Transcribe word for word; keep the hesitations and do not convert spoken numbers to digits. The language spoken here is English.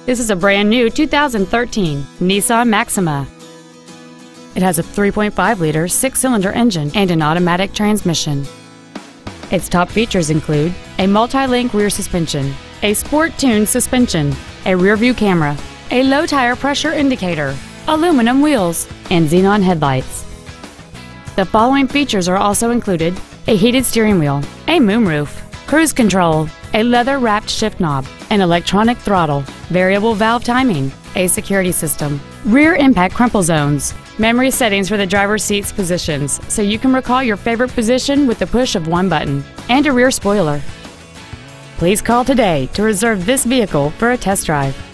This is a brand new two thousand thirteen Nissan Maxima. It has a three point five liter six-cylinder engine and an automatic transmission. Its top features include a multi-link rear suspension, a sport-tuned suspension, a rear-view camera, a low tire pressure indicator, aluminum wheels, and xenon headlights. The following features are also included: a heated steering wheel, a moonroof, cruise control, a leather-wrapped shift knob, an electronic throttle, variable valve timing, a security system, rear impact crumple zones, memory settings for the driver's seat's positions so you can recall your favorite position with the push of one button, and a rear spoiler. Please call today to reserve this vehicle for a test drive.